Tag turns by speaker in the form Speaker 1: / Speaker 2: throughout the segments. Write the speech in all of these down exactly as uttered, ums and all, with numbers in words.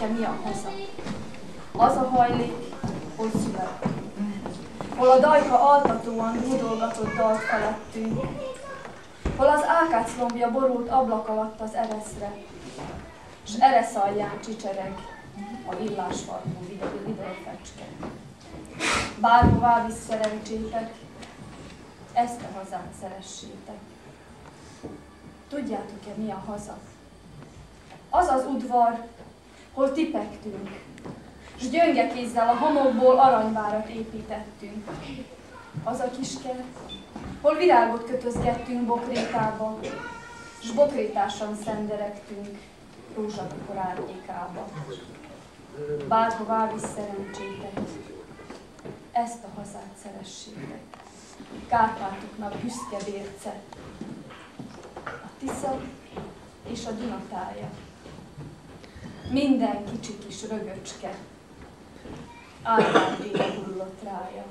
Speaker 1: Tudjátok-e, mi a haza? Az a hajlék, hol születtünk. Hol a dajka altatóan dúdolgatott dalt felettünk. Hol az ákáclombja borult ablak alatt az ereszre, s eresz alján csicsereg a villásfarkú vidorfecske. Bárhová visz szerencsétek, ezt a hazát szeressétek. Tudjátok-e, mi a haza? Az az udvar, hol tipegtünk, s gyönge kézzel a homokból aranyvárat építettünk. Az a kis kert, hol virágot kötözgettünk bokrétába, s bokrétásan szenderegtünk rózsabikor árnyékába. Bárhová visz szerencsétek, ezt a hazát szeressétek. Kárpátoknak büszke bérce, a Tisza és a Duna tája. Minden kicsi kis rögöcske, árványvége hullott rája.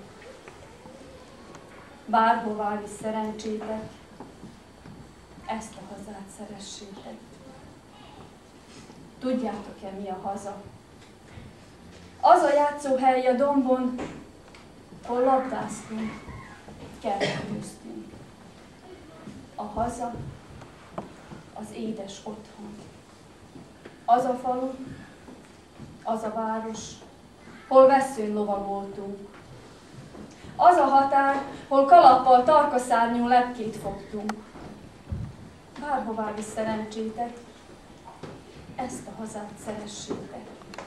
Speaker 1: Bárhová visz szerencsétek, ezt a hazát szeressétek. Tudjátok-e, mi a haza? Az a játszóhely a dombon, hol labdáztunk, kertőztünk. A haza, az édes otthon. Az a falu, az a város, hol vesszőn lovagoltunk. Az a határ, hol kalappal tarkaszárnyú lepkét fogtunk. Bárhová visz szerencsétek, ezt a hazát szeressétek.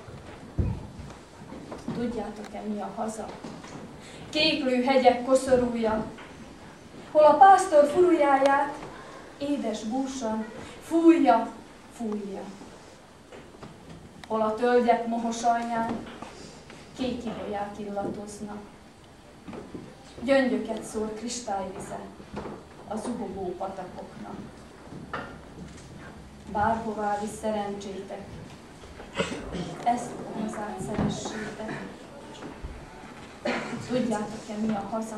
Speaker 1: Tudjátok-e, mi a haza? Kéklő hegyek koszorúja, hol a pásztor furujáját édes búsan fújja, fújja. Hol a tölgyek mohos alján kék ibolyák illatoznak. Gyöngyöket szór kristályvize a zuhogó patakoknak. Bárhová visz szerencsétek, ezt a hazát szeressétek. Tudjátok-e, mi a haza?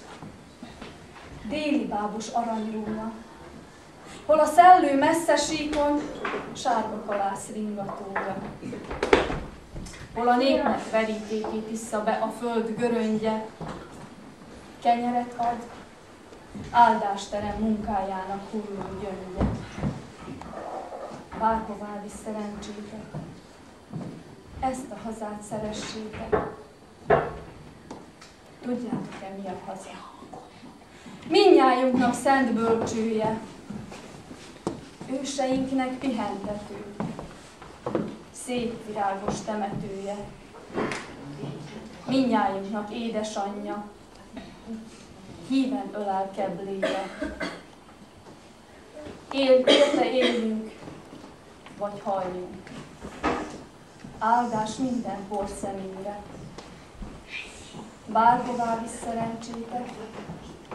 Speaker 1: Déli bábos aranyróna, hol a szellő messze síkon sárga kalász ringatója. Hol a népnek verítékét issza be a föld göröngye, kenyeret ad, áldást terem munkájának hulló gyöngye. Bárhová visz szerencsétek, ezt a hazát szeressétek. Tudjátok-e, mi a haza? Mindnyájunknak szent bölcsője, őseinknek pihentető, szép virágos temetője. Mindnyájunknak édesanyja, híven ölel kebléje. Él, érte éljünk, vagy halljunk. Áldás minden porszemére. Bárhová visz szerencsétek,